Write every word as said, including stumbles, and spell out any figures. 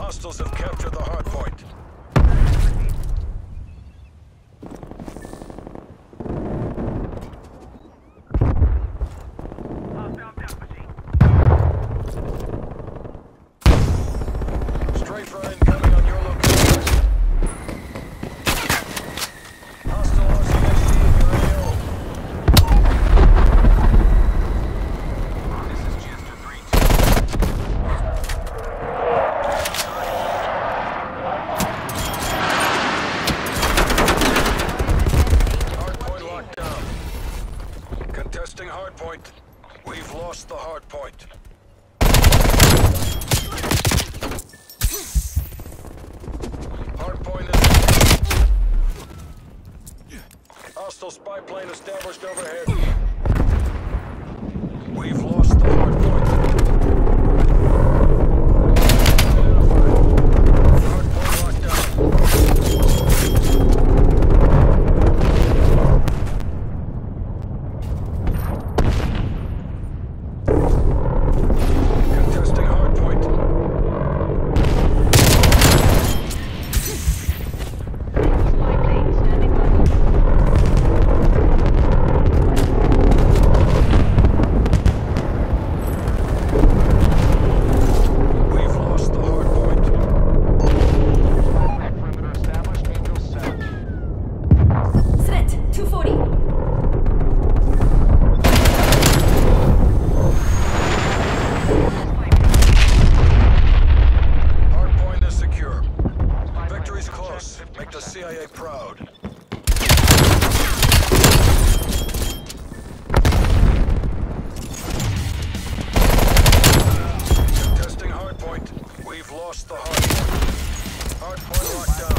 Hostiles have captured the hard point. Strafer incoming on your location. Hostile R C S C in your A O. This is Chester three two. Hardpoint locked down. Contesting hardpoint. We've lost the hardpoint. Hardpoint is... Hostile spy plane established overhead. We've lost the hardpoint. Hardpoint locked down. Contesting hardpoint. We've lost the hardpoint. Perimeter established, Angel seven. Threat, two forty. Hardpoint is secure. Victory's close. Make the C I A proud. Contesting hardpoint. We've lost the hardpoint. Hardpoint locked down.